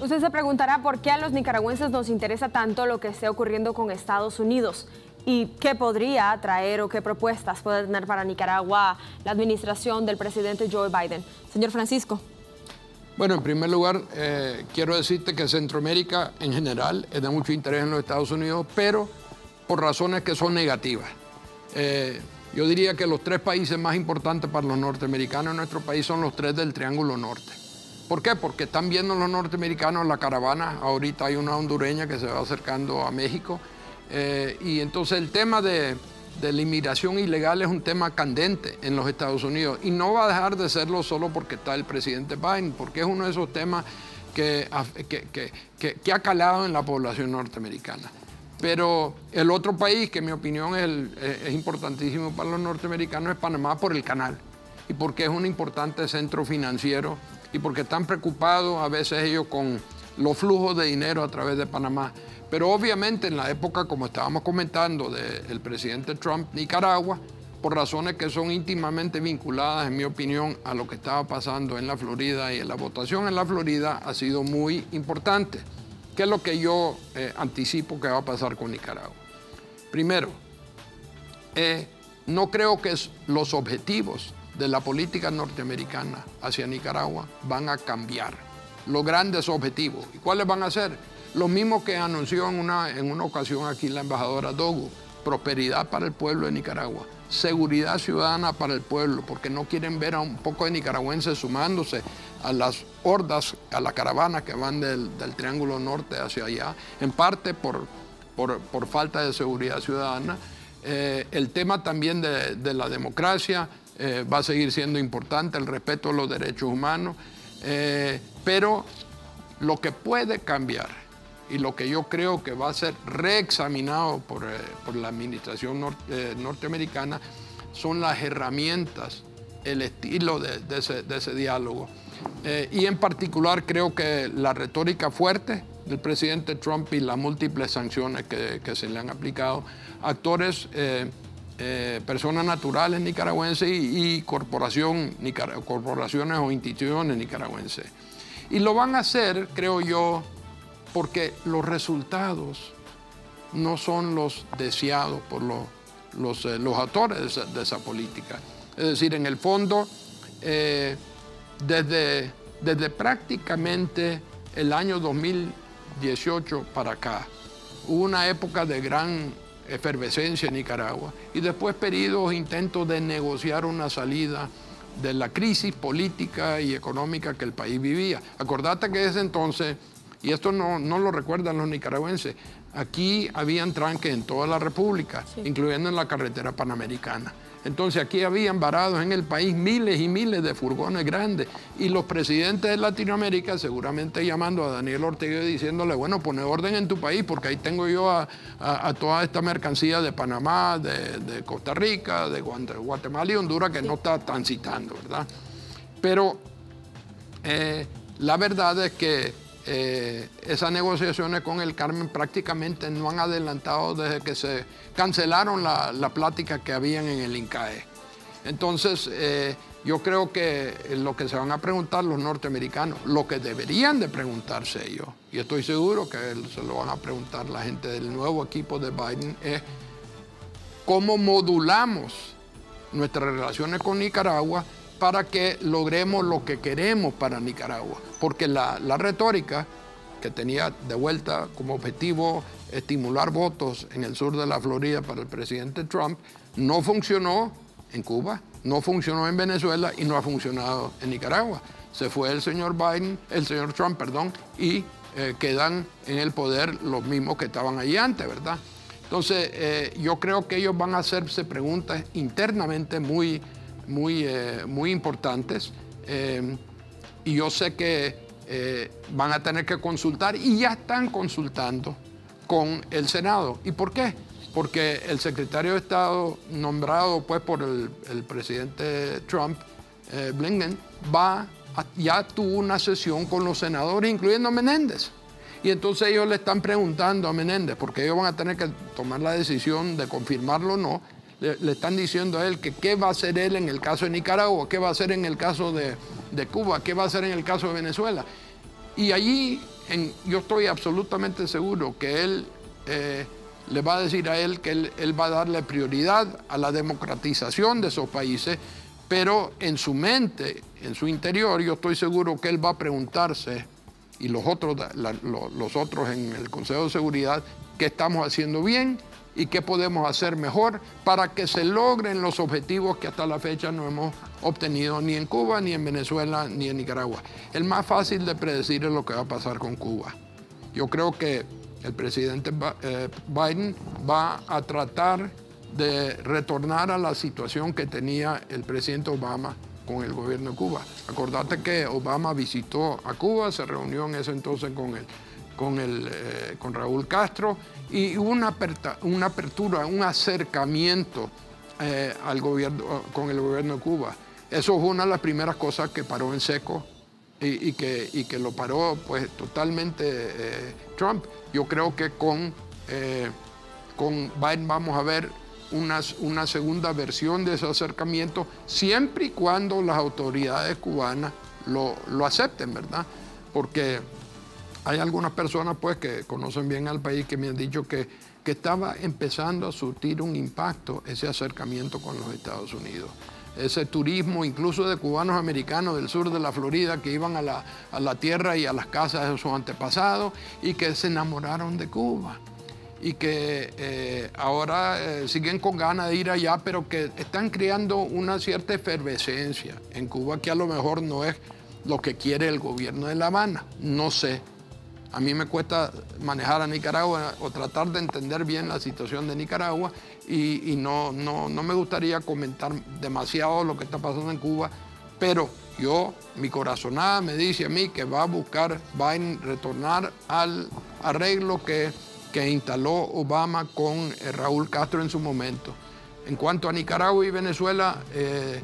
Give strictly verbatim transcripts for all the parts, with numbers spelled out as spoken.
Usted se preguntará por qué a los nicaragüenses nos interesa tanto lo que esté ocurriendo con Estados Unidos y qué podría traer o qué propuestas puede tener para Nicaragua la administración del presidente Joe Biden. Señor Francisco. Bueno, en primer lugar, eh, quiero decirte que Centroamérica en general es de mucho interés en los Estados Unidos, pero por razones que son negativas. Eh, yo diría que los tres países más importantes para los norteamericanos en nuestro país son los tres del Triángulo Norte. ¿Por qué? Porque están viendo los norteamericanos la caravana. Ahorita hay una hondureña que se va acercando a México. Eh, y entonces el tema de, de la inmigración ilegal es un tema candente en los Estados Unidos. Y no va a dejar de serlo solo porque está el presidente Biden, porque es uno de esos temas que, que, que, que, que ha calado en la población norteamericana. Pero el otro país que en mi opinión es, el, es importantísimo para los norteamericanos es Panamá por el canal. Y porque es un importante centro financiero y porque están preocupados a veces ellos con los flujos de dinero a través de Panamá. Pero obviamente en la época, como estábamos comentando, del presidente Trump, Nicaragua, por razones que son íntimamente vinculadas, en mi opinión, a lo que estaba pasando en la Florida y en la votación en la Florida, ha sido muy importante. ¿Qué es lo que yo eh, anticipo que va a pasar con Nicaragua? Primero, eh, no creo que los objetivos de la política norteamericana hacia Nicaragua van a cambiar. Los grandes objetivos. ¿Y cuáles van a ser? Los mismos que anunció en una, en una ocasión aquí la embajadora Dogu. Prosperidad para el pueblo de Nicaragua. Seguridad ciudadana para el pueblo, porque no quieren ver a un poco de nicaragüenses sumándose a las hordas, a la caravana que van del, del Triángulo Norte hacia allá, en parte por, por, por falta de seguridad ciudadana. Eh, el tema también de, de la democracia eh, va a seguir siendo importante, el respeto a los derechos humanos, eh, pero lo que puede cambiar y lo que yo creo que va a ser reexaminado por, eh, por la administración norte, eh, norteamericana son las herramientas, el estilo de, de, ese, de ese diálogo. Eh, y en particular creo que la retórica fuerte del presidente Trump y las múltiples sanciones que, que se le han aplicado a actores, eh, eh, personas naturales nicaragüenses y, y corporación, nicar corporaciones o instituciones nicaragüenses. Y lo van a hacer, creo yo, porque los resultados no son los deseados por los, los, eh, los actores de esa, de esa política. Es decir, en el fondo, eh, desde, desde prácticamente el año dos mil dieciocho para acá, hubo una época de gran efervescencia en Nicaragua y después periodos, intentos de negociar una salida de la crisis política y económica que el país vivía. Acordate que desde entonces, y esto no, no lo recuerdan los nicaragüenses, aquí habían tranques en toda la República, sí, incluyendo en la carretera panamericana. Entonces aquí habían varados en el país miles y miles de furgones grandes y los presidentes de Latinoamérica seguramente llamando a Daniel Ortega y diciéndole, bueno, pone orden en tu país porque ahí tengo yo a, a, a toda esta mercancía de Panamá, de, de Costa Rica, de Guatemala y Honduras que sí, no está transitando, ¿verdad? Pero eh, la verdad es que Eh, esas negociaciones con el Carmen prácticamente no han adelantado desde que se cancelaron la, la plática que habían en el INCAE. Entonces, eh, yo creo que lo que se van a preguntar los norteamericanos, lo que deberían de preguntarse ellos, y estoy seguro que se lo van a preguntar la gente del nuevo equipo de Biden, es cómo modulamos nuestras relaciones con Nicaragua para que logremos lo que queremos para Nicaragua. Porque la, la retórica que tenía de vuelta como objetivo estimular votos en el sur de la Florida para el presidente Trump, no funcionó en Cuba, no funcionó en Venezuela y no ha funcionado en Nicaragua. Se fue el señor Biden, el señor Trump, perdón, y eh, quedan en el poder los mismos que estaban allí antes, ¿verdad? Entonces, eh, yo creo que ellos van a hacerse preguntas internamente muy Muy, eh, muy importantes eh, y yo sé que eh, van a tener que consultar y ya están consultando con el Senado. ¿Y por qué? Porque el secretario de Estado nombrado pues, por el, el presidente Trump, eh, Blinken, va a, ya tuvo una sesión con los senadores, incluyendo a Menéndez. Y entonces ellos le están preguntando a Menéndez, porque ellos van a tener que tomar la decisión de confirmarlo o no. Le, le están diciendo a él que qué va a hacer él en el caso de Nicaragua, qué va a hacer en el caso de, de Cuba, qué va a hacer en el caso de Venezuela. Y allí en, yo estoy absolutamente seguro que él eh, le va a decir a él que él, él va a darle prioridad a la democratización de esos países, pero en su mente, en su interior, yo estoy seguro que él va a preguntarse, y los otros, la, los otros en el Consejo de Seguridad, qué estamos haciendo bien y qué podemos hacer mejor para que se logren los objetivos que hasta la fecha no hemos obtenido ni en Cuba, ni en Venezuela, ni en Nicaragua. El más fácil de predecir es lo que va a pasar con Cuba. Yo creo que el presidente Biden va a tratar de retornar a la situación que tenía el presidente Obama con el gobierno de Cuba. Acordate que Obama visitó a Cuba, se reunió en ese entonces con, el, con, el, eh, con Raúl Castro, y hubo una, aperta, una apertura, un acercamiento eh, al gobierno, con el gobierno de Cuba. Eso fue una de las primeras cosas que paró en seco y, y, que, y que lo paró pues totalmente eh, Trump. Yo creo que con, eh, con Biden vamos a ver una, una segunda versión de ese acercamiento, siempre y cuando las autoridades cubanas lo, lo acepten, ¿verdad? Porque hay algunas personas pues, que conocen bien al país que me han dicho que, que estaba empezando a surtir un impacto ese acercamiento con los Estados Unidos. Ese turismo incluso de cubanos americanos del sur de la Florida que iban a la, a la tierra y a las casas de sus antepasados y que se enamoraron de Cuba y que eh, ahora eh, siguen con ganas de ir allá, pero que están creando una cierta efervescencia en Cuba que a lo mejor no es lo que quiere el gobierno de La Habana, no sé. A mí me cuesta manejar a Nicaragua o tratar de entender bien la situación de Nicaragua y, y no, no, no me gustaría comentar demasiado lo que está pasando en Cuba, pero yo, mi corazonada me dice a mí que va a buscar, va a retornar al arreglo que, que instaló Obama con eh, Raúl Castro en su momento. En cuanto a Nicaragua y Venezuela, eh,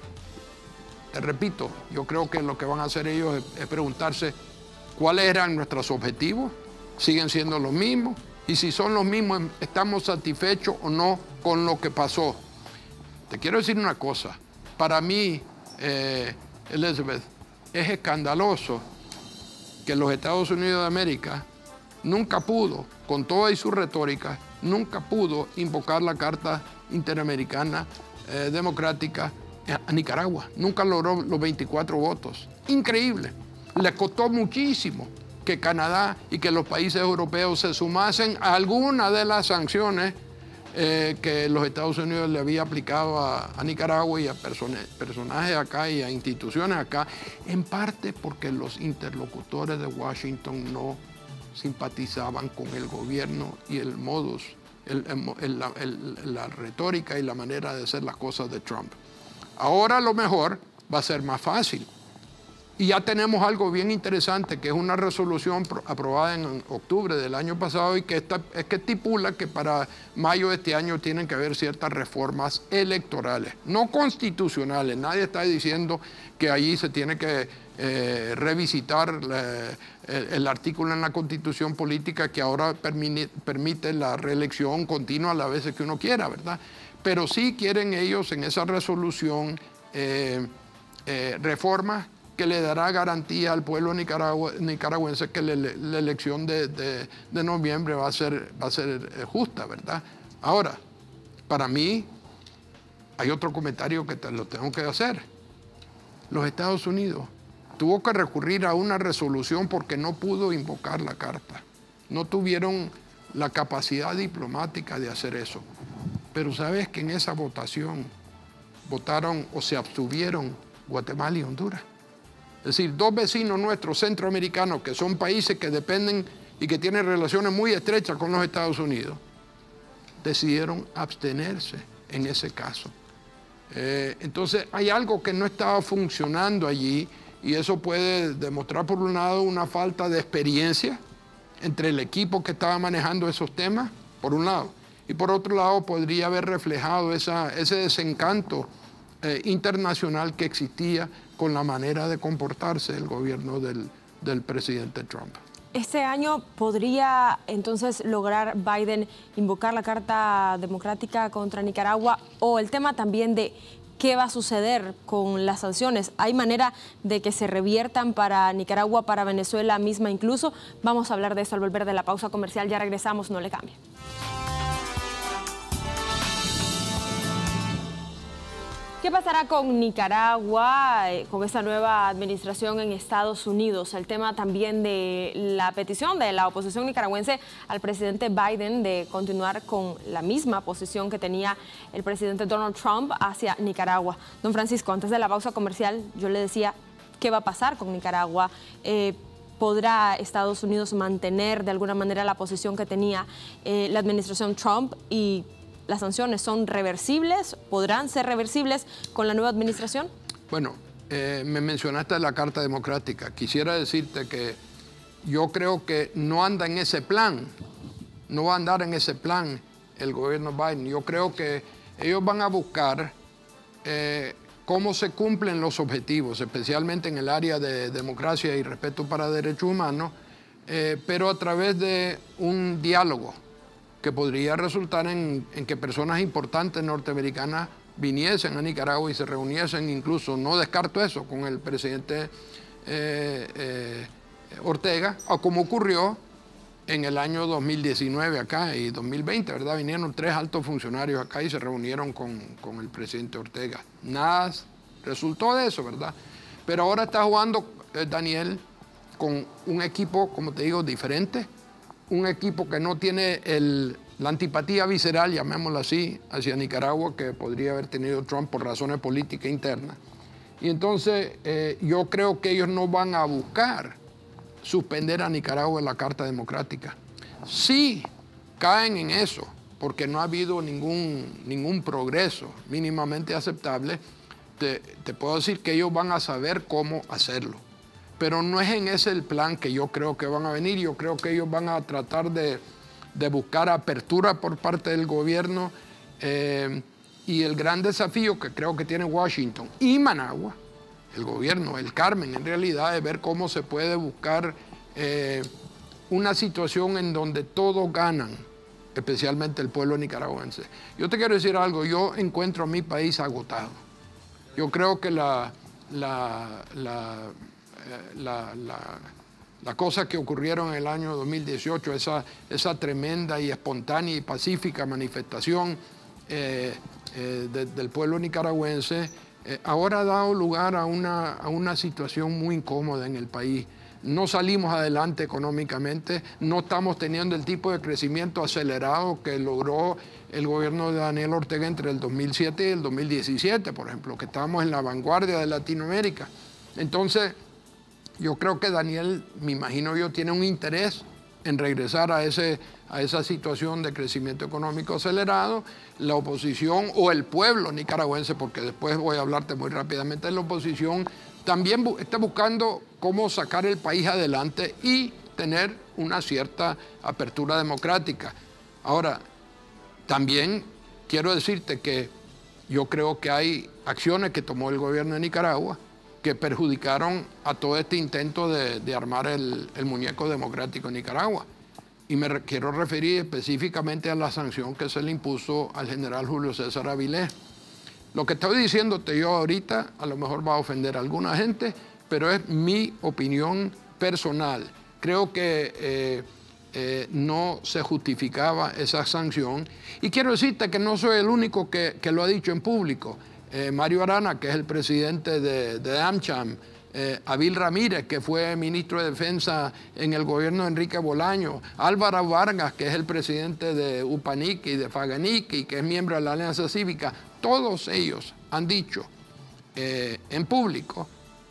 te repito, yo creo que lo que van a hacer ellos es, es preguntarse cuáles eran nuestros objetivos, siguen siendo los mismos, y si son los mismos, ¿estamos satisfechos o no con lo que pasó? Te quiero decir una cosa, para mí, eh, Elizabeth, es escandaloso que los Estados Unidos de América nunca pudo, con toda y su retórica, nunca pudo invocar la Carta Interamericana eh, Democrática a Nicaragua. Nunca logró los veinticuatro votos. Increíble. Le costó muchísimo que Canadá y que los países europeos se sumasen a alguna de las sanciones eh, que los Estados Unidos le había aplicado a, a Nicaragua y a person personajes acá y a instituciones acá, en parte porque los interlocutores de Washington no simpatizaban con el gobierno y el modus, el, el, el, el, la retórica y la manera de hacer las cosas de Trump. Ahora a lo mejor va a ser más fácil. Y ya tenemos algo bien interesante, que es una resolución aprobada en octubre del año pasado y que, esta, es que estipula que para mayo de este año tienen que haber ciertas reformas electorales, no constitucionales. Nadie está diciendo que allí se tiene que eh, revisitar la, el, el artículo en la Constitución política que ahora permite, permite la reelección continua las veces que uno quiera, ¿verdad? Pero sí quieren ellos en esa resolución eh, eh, reformas que le dará garantía al pueblo nicaragua, nicaragüense que le, la elección de, de, de noviembre va a ser, va a ser justa, ¿verdad? Ahora, para mí, hay otro comentario que te lo tengo que hacer. Los Estados Unidos tuvo que recurrir a una resolución porque no pudo invocar la carta. No tuvieron la capacidad diplomática de hacer eso. Pero sabes que en esa votación votaron o se abstuvieron Guatemala y Honduras. Es decir, dos vecinos nuestros centroamericanos que son países que dependen y que tienen relaciones muy estrechas con los Estados Unidos, decidieron abstenerse en ese caso. Eh, entonces hay algo que no estaba funcionando allí y eso puede demostrar por un lado una falta de experiencia entre el equipo que estaba manejando esos temas, por un lado, y por otro lado podría haber reflejado esa, ese desencanto eh, internacional que existía con la manera de comportarse del gobierno del, del presidente Trump. ¿Este año podría entonces lograr Biden invocar la Carta Democrática contra Nicaragua? O el tema también de ¿qué va a suceder con las sanciones? ¿Hay manera de que se reviertan para Nicaragua, para Venezuela misma incluso? Vamos a hablar de eso al volver de la pausa comercial. Ya regresamos, no le cambie. ¿Qué pasará con Nicaragua, eh, con esta nueva administración en Estados Unidos? El tema también de la petición de la oposición nicaragüense al presidente Biden de continuar con la misma posición que tenía el presidente Donald Trump hacia Nicaragua. Don Francisco, antes de la pausa comercial, yo le decía, ¿qué va a pasar con Nicaragua? Eh, ¿Podrá Estados Unidos mantener de alguna manera la posición que tenía eh, la administración Trump? Y ¿las sanciones son reversibles? ¿Podrán ser reversibles con la nueva administración? Bueno, eh, me mencionaste la Carta Democrática. Quisiera decirte que yo creo que no anda en ese plan, no va a andar en ese plan el gobierno Biden. Yo creo que ellos van a buscar eh, cómo se cumplen los objetivos, especialmente en el área de democracia y respeto para derechos humanos, eh, pero a través de un diálogo que podría resultar en, en que personas importantes norteamericanas viniesen a Nicaragua y se reuniesen incluso, no descarto eso, con el presidente eh, eh, Ortega, o como ocurrió en el año dos mil diecinueve acá y dos mil veinte, ¿verdad? Vinieron tres altos funcionarios acá y se reunieron con, con el presidente Ortega. Nada resultó de eso, ¿verdad? Pero ahora está jugando eh, Daniel con un equipo, como te digo, diferente, un equipo que no tiene el, la antipatía visceral, llamémoslo así, hacia Nicaragua, que podría haber tenido Trump por razones políticas internas. Y entonces eh, yo creo que ellos no van a buscar suspender a Nicaragua en la Carta Democrática. Sí caen en eso, porque no ha habido ningún, ningún progreso mínimamente aceptable, te, te puedo decir que ellos van a saber cómo hacerlo. Pero no es en ese el plan que yo creo que van a venir. Yo creo que ellos van a tratar de, de buscar apertura por parte del gobierno eh, y el gran desafío que creo que tiene Washington y Managua, el gobierno, el Carmen en realidad, es ver cómo se puede buscar eh, una situación en donde todos ganan, especialmente el pueblo nicaragüense. Yo te quiero decir algo, yo encuentro a mi país agotado. Yo creo que la... la, la La, la, la cosa que ocurrieron en el año dos mil dieciocho, esa, esa tremenda y espontánea y pacífica manifestación eh, eh, de, del pueblo nicaragüense, eh, ahora ha dado lugar a una, a una situación muy incómoda en el país. No salimos adelante económicamente, no estamos teniendo el tipo de crecimiento acelerado que logró el gobierno de Daniel Ortega entre el dos mil siete y el dos mil diecisiete, por ejemplo, que estábamos en la vanguardia de Latinoamérica. Entonces, yo creo que Daniel, me imagino yo, tiene un interés en regresar a, ese, a esa situación de crecimiento económico acelerado. La oposición o el pueblo nicaragüense, porque después voy a hablarte muy rápidamente de la oposición, también bu- está buscando cómo sacar el país adelante y tener una cierta apertura democrática. Ahora, también quiero decirte que yo creo que hay acciones que tomó el gobierno de Nicaragua que perjudicaron a todo este intento de, de armar el, el muñeco democrático en Nicaragua. Y me re, quiero referir específicamente a la sanción que se le impuso al general Julio César Avilés. Lo que estoy diciéndote yo ahorita a lo mejor va a ofender a alguna gente, pero es mi opinión personal. Creo que eh, eh, no se justificaba esa sanción. Y quiero decirte que no soy el único que, que lo ha dicho en público. Eh, Mario Arana, que es el presidente de, de AmCham, eh, Abil Ramírez, que fue ministro de Defensa en el gobierno de Enrique Bolaño, Álvaro Vargas, que es el presidente de UPANIC y de FAGANIC y que es miembro de la Alianza Cívica, todos ellos han dicho eh, en público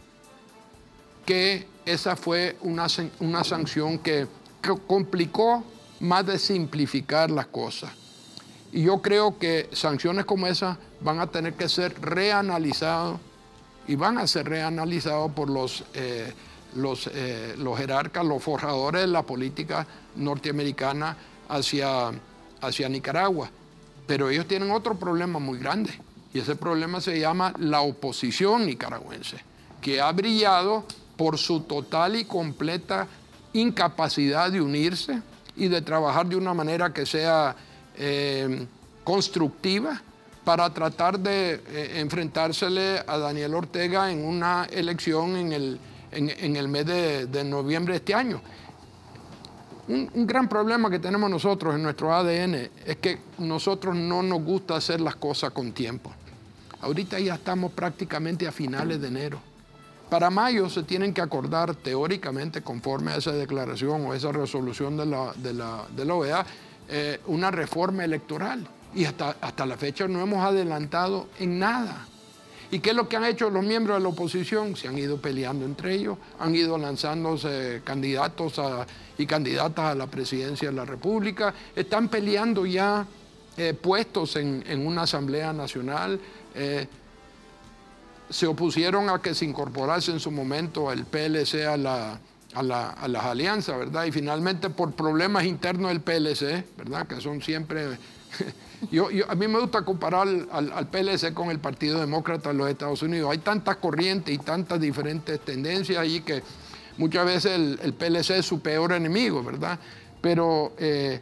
que esa fue una, una sanción que, que complicó más de simplificar las cosas. Y yo creo que sanciones como esas van a tener que ser reanalizadas y van a ser reanalizados por los, eh, los, eh, los jerarcas, los forjadores de la política norteamericana hacia, hacia Nicaragua. Pero ellos tienen otro problema muy grande y ese problema se llama la oposición nicaragüense, que ha brillado por su total y completa incapacidad de unirse y de trabajar de una manera que sea eh, constructiva para tratar de eh, enfrentársele a Daniel Ortega en una elección en el, en, en el mes de, de noviembre de este año. Un, un gran problema que tenemos nosotros en nuestro A D N es que nosotros no nos gusta hacer las cosas con tiempo. Ahorita ya estamos prácticamente a finales de enero. Para mayo se tienen que acordar teóricamente, conforme a esa declaración o esa resolución de la, de la, de la O E A, eh, una reforma electoral. Y hasta, hasta la fecha no hemos adelantado en nada. ¿Y qué es lo que han hecho los miembros de la oposición? Se han ido peleando entre ellos, han ido lanzándose candidatos a, y candidatas a la presidencia de la República, están peleando ya eh, puestos en, en una Asamblea Nacional, eh, se opusieron a que se incorporase en su momento el P L C a, la, a, la, a las alianzas, ¿verdad? Y finalmente por problemas internos del P L C, ¿verdad? Que son siempre... Yo, yo, a mí me gusta comparar al, al P L C con el Partido Demócrata de los Estados Unidos. Hay tantas corrientes y tantas diferentes tendencias allí que muchas veces el, el P L C es su peor enemigo, ¿verdad? Pero eh,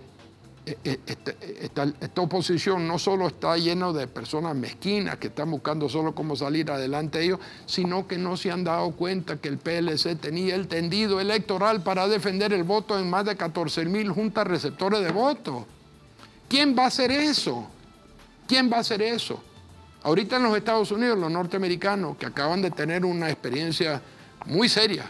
esta, esta, esta oposición no solo está llena de personas mezquinas que están buscando solo cómo salir adelante ellos, sino que no se han dado cuenta que el P L C tenía el tendido electoral para defender el voto en más de catorce mil juntas receptores de voto. ¿Quién va a hacer eso? ¿Quién va a hacer eso? Ahorita en los Estados Unidos, los norteamericanos, que acaban de tener una experiencia muy seria,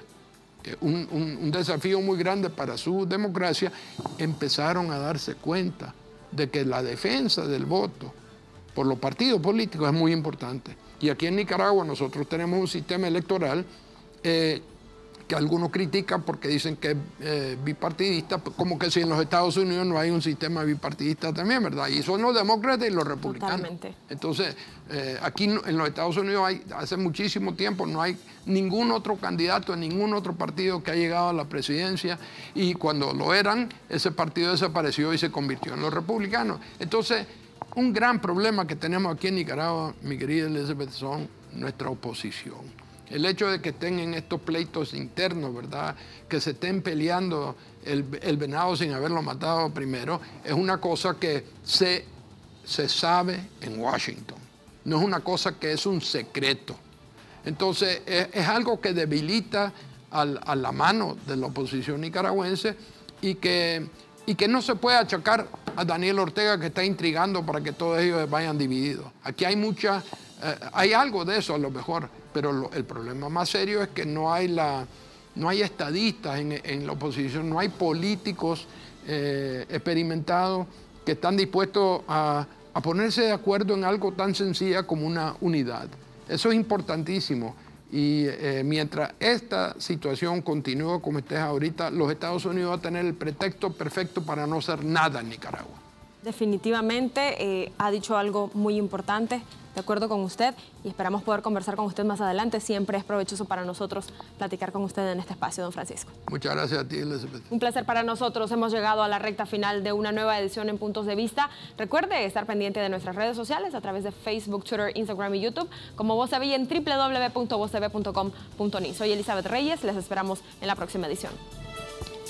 un, un, un desafío muy grande para su democracia, empezaron a darse cuenta de que la defensa del voto por los partidos políticos es muy importante. Y aquí en Nicaragua nosotros tenemos un sistema electoral eh, que algunos critican porque dicen que es eh, bipartidista, como que si en los Estados Unidos no hay un sistema bipartidista también, ¿verdad? Y son los demócratas y los republicanos. Totalmente. Entonces, eh, aquí en los Estados Unidos hay, hace muchísimo tiempo no hay ningún otro candidato, ningún otro partido que ha llegado a la presidencia, y cuando lo eran, ese partido desapareció y se convirtió en los republicanos. Entonces, un gran problema que tenemos aquí en Nicaragua, mi querida Elizabeth, son nuestra oposición. El hecho de que estén en estos pleitos internos, ¿verdad? Que se estén peleando el, el venado sin haberlo matado primero, es una cosa que se, se sabe en Washington. No es una cosa que es un secreto. Entonces, es, es algo que debilita al, a la mano de la oposición nicaragüense y que, y que no se puede achacar a Daniel Ortega, que está intrigando para que todos ellos vayan divididos. Aquí hay mucha... Eh, hay algo de eso a lo mejor, pero lo, el problema más serio es que no hay, la, no hay estadistas en, en la oposición, no hay políticos eh, experimentados que están dispuestos a, a ponerse de acuerdo en algo tan sencillo como una unidad. Eso es importantísimo. Y eh, mientras esta situación continúe como está ahorita, los Estados Unidos van a tener el pretexto perfecto para no hacer nada en Nicaragua. Definitivamente eh, ha dicho algo muy importante, de acuerdo con usted, y esperamos poder conversar con usted más adelante. Siempre es provechoso para nosotros platicar con usted en este espacio, don Francisco. Muchas gracias a ti, Elizabeth. Un placer para nosotros. Hemos llegado a la recta final de una nueva edición en Puntos de Vista. Recuerde estar pendiente de nuestras redes sociales a través de Facebook, Twitter, Instagram y YouTube, como Voz T V en w w w punto voz t v punto com punto n i. Soy Elizabeth Reyes, les esperamos en la próxima edición.